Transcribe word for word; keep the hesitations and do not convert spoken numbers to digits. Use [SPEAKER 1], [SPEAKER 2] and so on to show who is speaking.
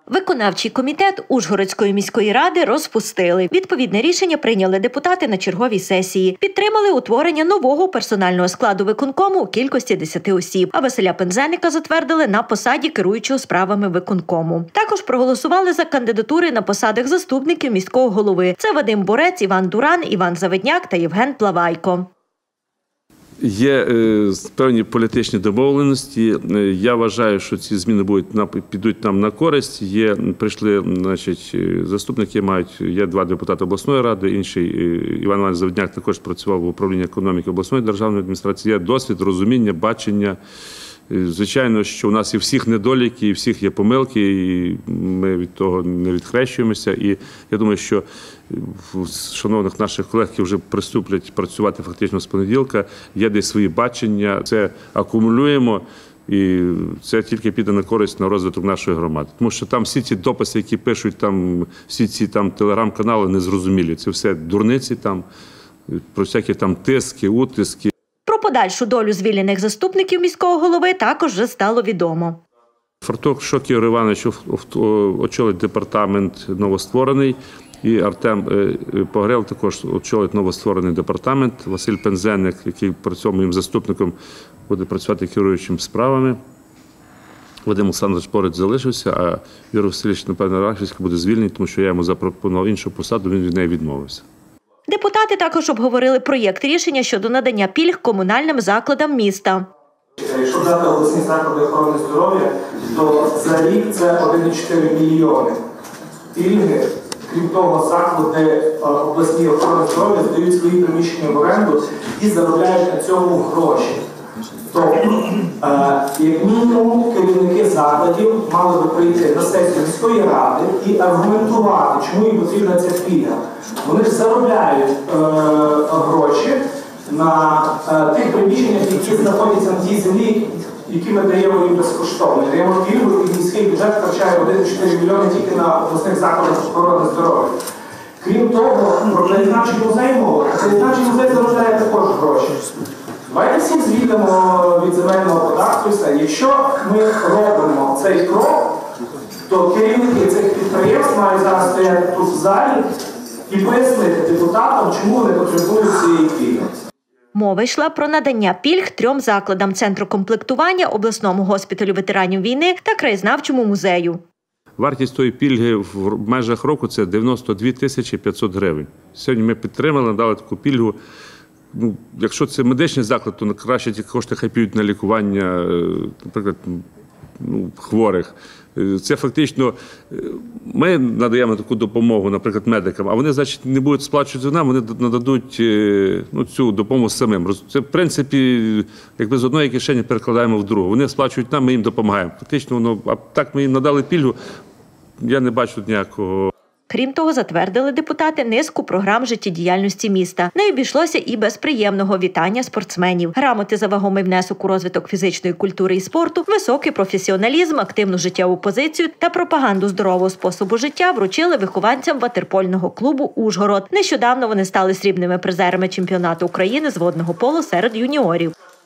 [SPEAKER 1] Виконавчий комітет Ужгородської міської ради розпустили. Відповідне рішення прийняли депутати на черговій сесії. Підтримали утворення нового персонального складу виконкому у кількості десяти осіб, а Василя Пензеника затвердили на посаді керуючого справами виконкому. Також проголосували за кандидатури на посадах заступників міського голови. Це Вадим Борець, Іван Дуран, Іван Завидняк та Євген Плавайко.
[SPEAKER 2] Є е, певні політичні домовленості. Я вважаю, що ці зміни будуть, підуть нам на користь. Є, прийшли, значить, заступники мають, є два депутати обласної ради, інший Іван Іванович Завидняк також працював в управлінні економіки обласної державної адміністрації. Є досвід, розуміння, бачення. Звичайно, що у нас і всіх недоліки, і всіх є помилки, і ми від того не відхрещуємося. І я думаю, що шановних наших колег, які вже приступлять працювати фактично з понеділка, є десь свої бачення, це акумулюємо, і це тільки піде на користь на розвиток нашої громади. Тому що там всі ці дописи, які пишуть, там всі ці там телеграм-канали незрозумілі. Це все дурниці там, про всякі там тиски, утиски.
[SPEAKER 1] Про подальшу долю звільнених заступників міського голови також вже стало відомо.
[SPEAKER 2] Фартух Шокір Іванович очолить департамент новостворений, і Артем Погрел також очолить новостворений департамент. Василь Пензеник, який працював моїм заступником, буде працювати керуючим справами. Вадим Олександрович поруч залишився, а Юрій Васильович, напевно, Рахівський буде звільнений, тому що я йому запропонував іншу посаду, він від неї відмовився.
[SPEAKER 1] Депутати також обговорили проєкт рішення щодо надання пільг комунальним закладам міста.
[SPEAKER 3] Якщо взяти обласні заклади охорони здоров'я, то за рік це один цілих чотири десятих пільги. Крім того, заклади обласні охорони здоров'я здають свої приміщення в оренду і заробляють на цьому гроші. Тобто, як мінімум, керівники закладів мали би прийти на сесію міської ради і аргументувати, чому їм потрібна ця пільга. Вони ж заробляють е, гроші на е, тих приміщеннях, які знаходяться на тій землі, які ми даємо їм безкоштовно. Даємо пільгу, і міський бюджет втрачає один цілих чотири мільйони тільки на обласних закладах охорони здоров'я. Крім того, про краєзнавчий музей мова, краєзнавчий музей заробляє також гроші. Давайте всі звільнимо від земельного податку і все. Якщо ми робимо цей крок, то керівники цих підприємств мають зараз стояти тут в залі і пояснити депутатам, чому вони потребують цієї пільги.
[SPEAKER 1] Мова йшла про надання пільг трьом закладам – Центру комплектування, обласному госпіталю ветеранів війни та краєзнавчому музею.
[SPEAKER 2] Вартість тої пільги в межах року – це дев'яносто дві тисячі п'ятсот гривень. Сьогодні ми підтримали, надали таку пільгу. Ну, якщо це медичний заклад, то краще ті кошти хай підуть на лікування, наприклад, ну, хворих. Це фактично, ми надаємо таку допомогу, наприклад, медикам, а вони, значить, не будуть сплачувати нам, вони нададуть ну, цю допомогу самим. Це, в принципі, якби з одної кишені перекладаємо в другу. Вони сплачують нам, ми їм допомагаємо. Фактично, воно, а так ми їм надали пільгу, я не бачу ніякого.
[SPEAKER 1] Крім того, затвердили депутати низку програм життєдіяльності міста. Не обійшлося і без приємного вітання спортсменів. Грамоти за вагомий внесок у розвиток фізичної культури і спорту, високий професіоналізм, активну життєву позицію та пропаганду здорового способу життя вручили вихованцям ватерпольного клубу «Ужгород». Нещодавно вони стали срібними призерами чемпіонату України з водного полу серед юніорів.